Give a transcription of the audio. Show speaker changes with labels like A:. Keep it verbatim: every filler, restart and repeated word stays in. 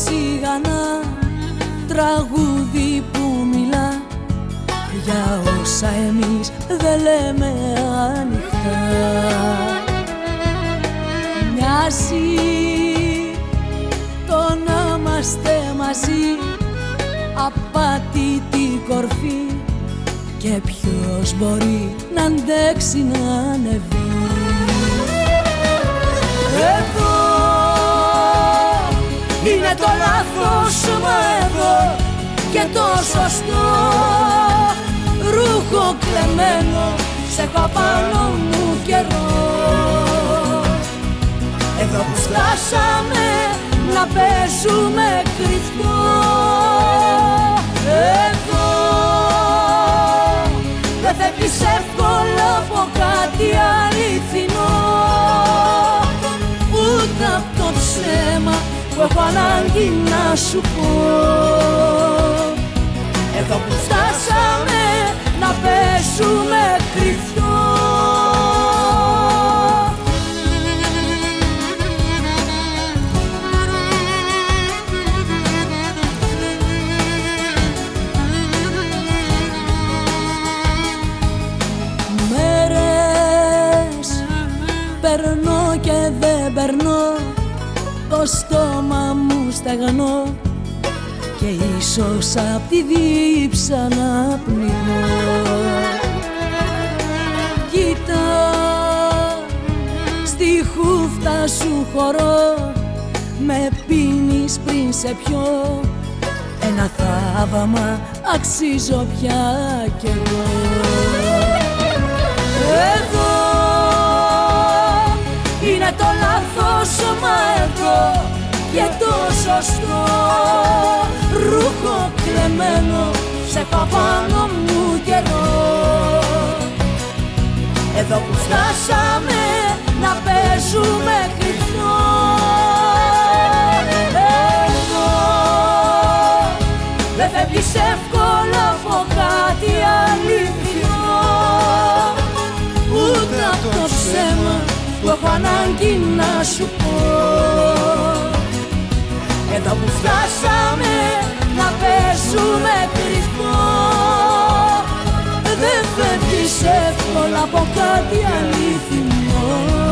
A: σιγανά τραγούδι που μιλά για όσα εμείς δεν λέμε ανοιχτά. Μοιάζει το να είμαστε μαζί απάτητη κορφή και ποιος μπορεί να αντέξει να ανεβεί. Εδώ είναι το λάθος, μα εδώ και το σωστό. Ρούχο κλεμμένο, σε έχω απάνω μου καιρό. Εδώ που φτάσαμε να παίζουμε κρυφτό. Εδώ δεν φεύγεις εύκολα από κάτι αληθινό, ούτε απ' το ψέμα που έχω ανάγκη να σου πω. Εδώ που φτάσαμε να παίζουμε κρυφτό. Μέρες περνώ και δεν περνώ, το στόμα μου στεγνώ και ίσως απ' τη δίψα να πνιγώ. Κοίτα, στη χούφτα σου χωρώ, με πίνεις πριν σε πιω, ένα θαύμα αξίζω πια κι εγώ. Εδώ είναι το λάθος, μα εδώ και το σωστό. Ρούχο κλεμμένο, σε έχω πάνω μου καιρό. Εδώ που φτάσαμε να παίζουμε κρυφτό. Εδώ δεν φεύγεις εύκολα από κάτι αληθινό, ούτε απ' το ψέμα που έχω ανάγκη να σου πω. Εδώ που φτάσαμε να παίζουμε κρυφτό. Δεν φεύγεις εύκολα από κάτι αληθινό.